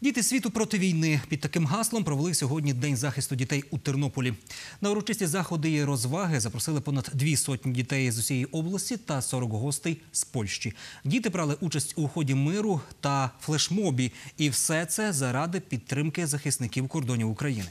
Діти світу проти війни. Під таким гаслом провели сьогодні День захисту дітей у Тернополі. На урочисті заходи і розваги запросили понад 200 дітей з усієї області та 40 гостей з Польщі. Діти брали участь у ході миру та флешмобі. І все це заради підтримки захисників кордонів України.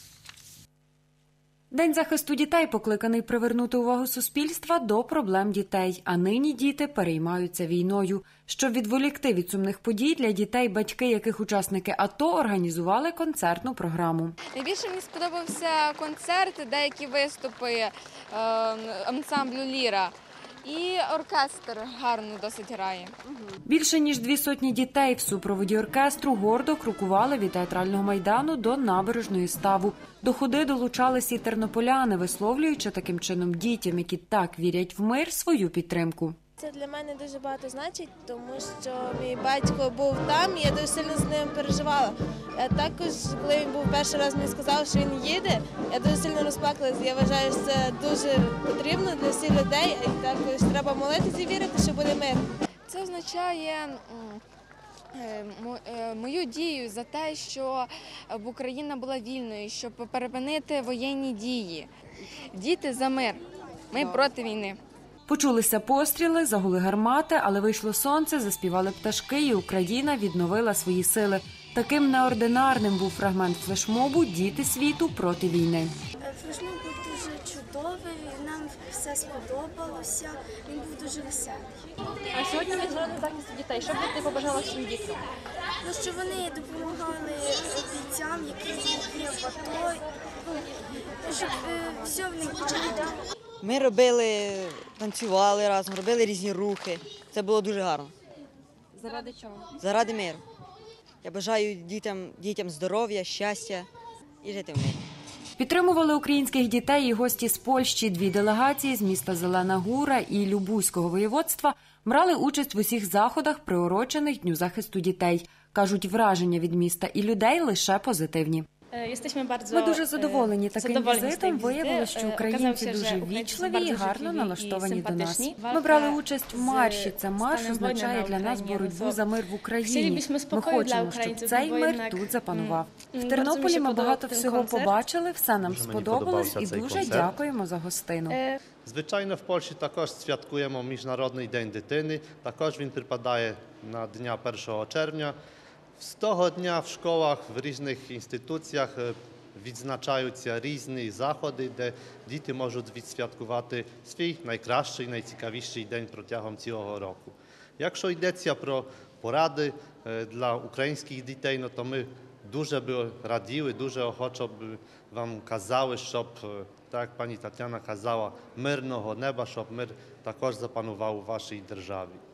День захисту дітей покликаний привернути увагу суспільства до проблем дітей. А нині діти переймаються війною. Щоб відволікти від сумних подій, для дітей, батьки яких учасники АТО організували концертну програму. Найбільше мені сподобався концерт, деякі виступи ансамблю «Ліра». І оркестр гарно досить грає. Більше ніж 200 дітей в супроводі оркестру гордо крокували від театрального майдану до набережної ставу. До ходи долучались і тернополяни, висловлюючи таким чином дітям, які так вірять в мир, свою підтримку. Це для мене дуже багато значить, тому що мій батько був там, і я дуже сильно з ним переживала. А також, коли він був перший раз, мені сказав, що він їде, я дуже сильно розплакалася. Я вважаю, що це дуже потрібно для всіх людей, і також треба молитися і вірити, що буде мир. Це означає мою дію за те, що Україна була вільною, щоб перепинити воєнні дії. Діти за мир, ми проти війни. Почулися постріли, загули гармати, але вийшло сонце, заспівали пташки, і Україна відновила свої сили. Таким неординарним був фрагмент флешмобу «Діти світу проти війни». Флешмоб був дуже чудовий, нам все сподобалося, він був дуже веселий. А сьогодні Міжнародний захист дітей. Що б ти побажала всім дітям? Ну, щоб вони допомагали бійцям, які є в АТО, щоб все в них було. Ми робили, танцювали разом, робили різні рухи. Це було дуже гарно. Заради чого? Заради миру. Я бажаю дітям здоров'я, щастя і жити в мирі. Підтримували українських дітей і гості з Польщі. 2 делегації з міста Зелена Гура і Любузького воєводства брали участь в усіх заходах, приурочених Дню захисту дітей. Кажуть, враження від міста і людей лише позитивні. Ми дуже задоволені таким візитом. Виявилося, що українці дуже ввічливі і гарно налаштовані до нас. Ми брали участь в марші. Це марш означає для нас боротьбу за мир в Україні. Ми хочемо, щоб цей мир тут запанував. В Тернополі ми багато всього побачили, все нам сподобалось і дуже дякуємо за гостину. Звичайно, в Польщі також святкуємо Міжнародний день дитини. Також він припадає на дня 1 червня. З того дня в школах, в різних інституціях відзначаються різні заходи, де діти можуть відсвяткувати свій найкращий, найцікавіший день протягом цілого року. Якщо йдеться про поради для українських дітей, то ми дуже б раділи, дуже охочо б вам казали, щоб, так як пані Тетяна казала, мирного неба, щоб мир також запанував у вашій державі.